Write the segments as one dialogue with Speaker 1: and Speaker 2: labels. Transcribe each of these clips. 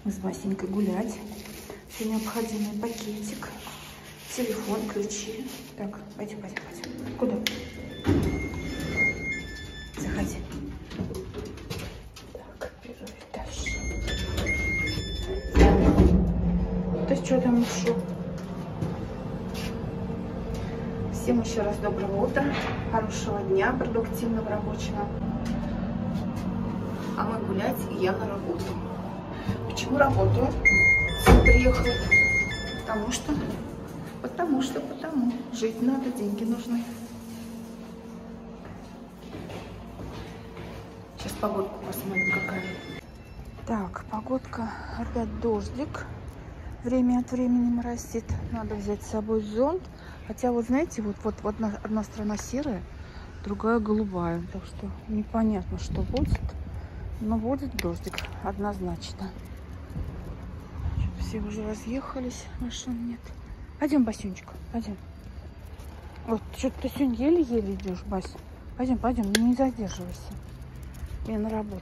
Speaker 1: Мы с Васенькой гулять. Все необходимый пакетик, телефон, ключи. Так, пойдем. Куда? Заходи. Так, первый этаж. Ты что там ушел? Всем еще раз доброго утра, хорошего дня, продуктивного рабочего. А мы гулять, и я на работу. Почему работаю? Приехала. Потому. Жить надо, деньги нужны. Сейчас погодку посмотрим, какая. Так, погодка. Опять дождик. Время от времени моросит. Надо взять с собой зонт. Хотя, вот знаете, вот одна сторона серая, другая голубая. Так что непонятно, что будет. Но будет дождик, однозначно. Все уже разъехались, машин нет. Пойдем, Басюнечка, пойдем. Вот, что-то ты сегодня еле-еле идешь, Бась. Пойдем, не задерживайся. Я на работу.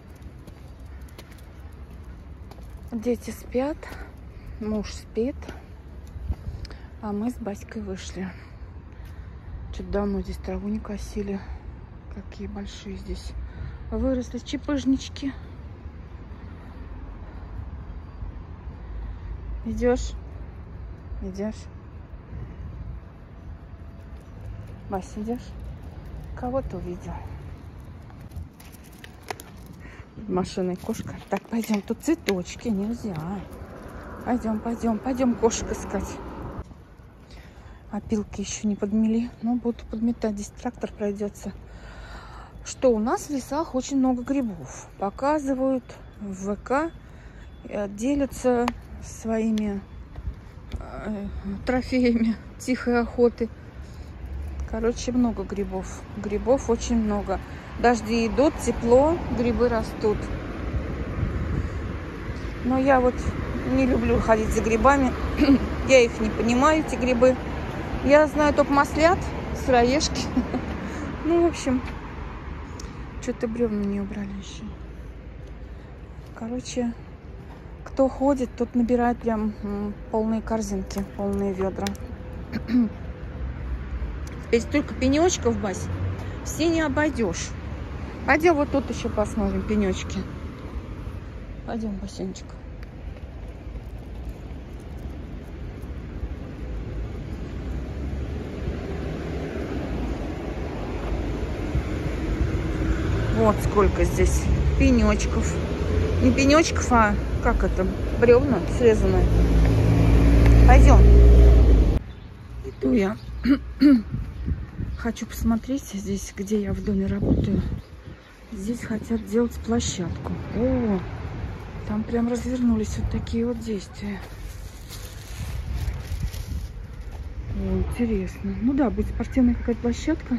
Speaker 1: Дети спят, муж спит, а мы с Баськой вышли. Что-то давно здесь траву не косили. Какие большие здесь выросли чепыжнички. Идешь? Вася, идешь? Кого ты увидел? Машина и кошка. Так, пойдем, тут цветочки, нельзя. Пойдем кошек искать. Опилки еще не подмели, но буду подметать. Здесь трактор пройдется. Что у нас в лесах очень много грибов. Показывают в ВК, делятся своими трофеями тихой охоты. Короче, много грибов. Грибов очень много. Дожди идут, тепло, грибы растут. Но я вот не люблю ходить за грибами. Я их не понимаю, эти грибы. Я знаю только маслят, сыроежки. Ну, в общем, что-то бревна не убрали еще. Короче, кто ходит, тот набирает прям полные корзинки, полные ведра. Здесь только пенечков, Бась, все не обойдешь. Пойдем вот тут еще посмотрим пенечки. Пойдем, Басенечка. Вот сколько здесь пенечков. Не пенечков, а как это? Бревна срезанные. Пойдем. Иду я. Хочу посмотреть здесь, где я в доме работаю. Здесь хотят делать площадку. О, там прям развернулись вот такие вот действия. О, интересно. Ну да, будет спортивная какая-то площадка.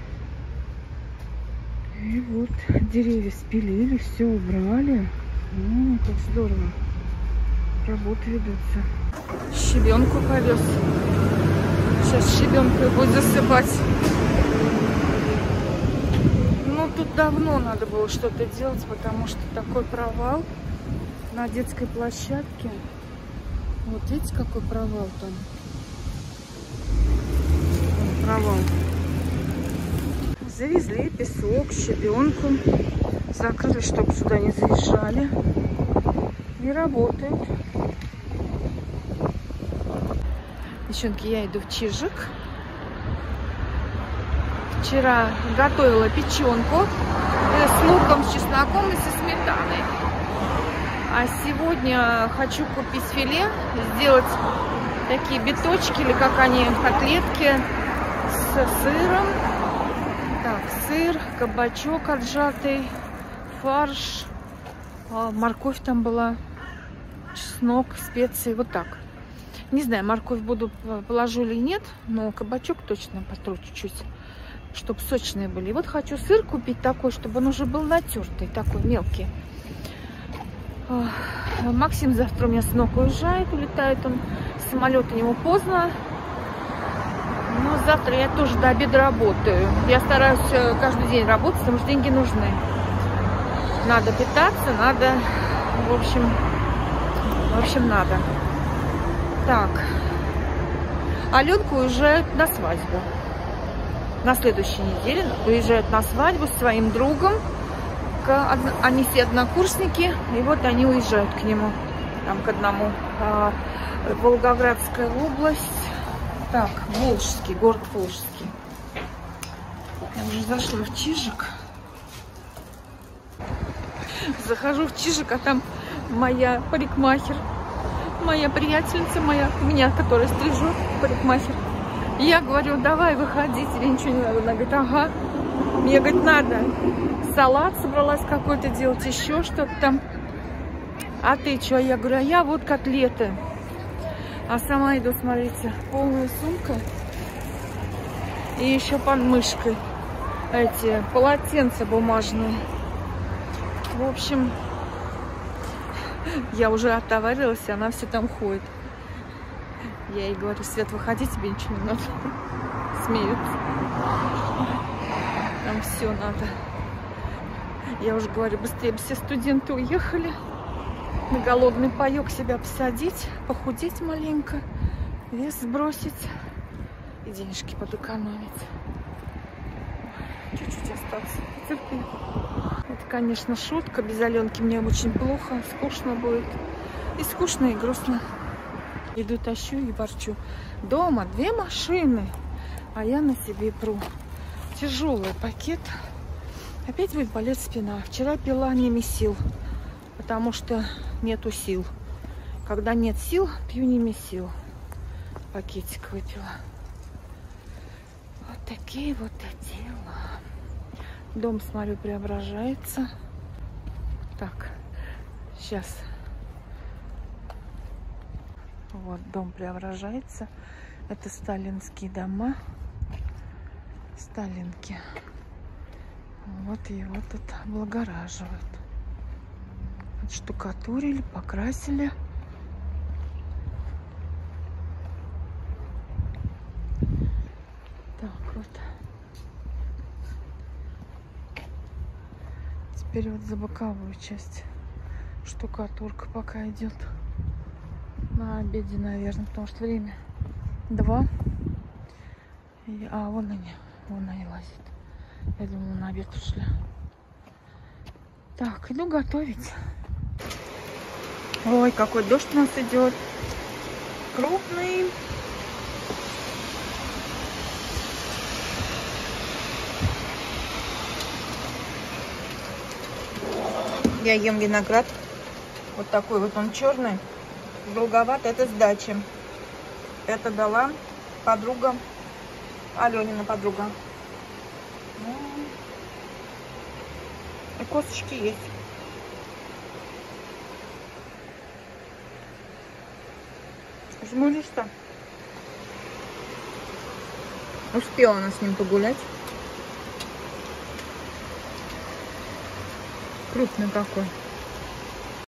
Speaker 1: И вот деревья спилили, все убрали. Ну, как здорово. Работы ведутся. Щебенку повез. Сейчас щебенкой будет засыпать. Ну, тут давно надо было что-то делать, потому что такой провал на детской площадке. Вот видите, какой провал там? Провал. Завезли песок, щебенку. Закрыли, чтобы сюда не заезжали. И работают. Девчонки, я иду в Чижик. Вчера готовила печенку с луком, с чесноком и со сметаной. А сегодня хочу купить филе, сделать такие биточки, или как они, котлетки с сыром. Так, сыр, кабачок отжатый, фарш, морковь там была, чеснок, специи, вот так. Не знаю, морковь положу или нет, но кабачок точно потру чуть-чуть, чтобы сочные были. И вот хочу сыр купить такой, чтобы он уже был натертый, такой мелкий. Максим завтра у меня с ног уезжает, улетает он, самолет у него поздно. Но завтра я тоже до обеда работаю. Я стараюсь каждый день работать, потому что деньги нужны. Надо питаться, надо, в общем, В общем, надо. Так. Аленка уезжает на свадьбу. На следующей неделе уезжает на свадьбу с своим другом. Они все однокурсники. И вот они уезжают к нему. Там к одному. Волгоградская область. Так, Волжский, город Волжский. Я уже зашла в Чижик. Захожу в Чижик, а там моя парикмахер. Моя приятельница, меня, которая стрижет, парикмахер. И я говорю, давай, выходи, тебе ничего не надо. Она говорит, ага. Мне, говорит, надо. Салат собралась какой-то делать, еще что-то там. А ты что? Я говорю, а я вот котлеты. А сама иду, смотрите, полная сумка. И еще под мышкой эти полотенца бумажные. В общем, я уже отоварилась, и она все там ходит. Я ей говорю, Свет, выходи, тебе ничего не надо. Смеются. Там все надо. Я уже говорю, быстрее бы все студенты уехали. На голодный паёк себя посадить, похудеть маленько, вес сбросить и денежки подэкономить. Чуть-чуть осталось. Потерпи. Это, конечно, шутка. Без Аленки мне очень плохо, скучно будет. И скучно, и грустно. Иду, тащу и ворчу. Дома 2 машины, а я на себе пру. Тяжелый пакет. Опять будет болеть спина. Вчера пила не месил, потому что нету сил. Когда нет сил, пью не месил. Пакетик выпила. Вот такие вот дела. Дом, смотрю, преображается. Так, сейчас. Вот, дом преображается. Это сталинские дома. Сталинки. Вот его тут облагораживают. Отштукатурили, покрасили. Так вот. Теперь вот за боковую часть штукатурка пока идет. На обеде, наверное, потому что время 2. А вон они лазят. Я думала, на обед ушли. Так, иду готовить. Ой, какой дождь у нас идет. Крупный. Я ем виноград. Вот такой вот он черный. Долговат. Это с дачи. Это дала подруга. Аленина подруга. И косточки есть. Жмуришься? Успела она с ним погулять. Крупный какой.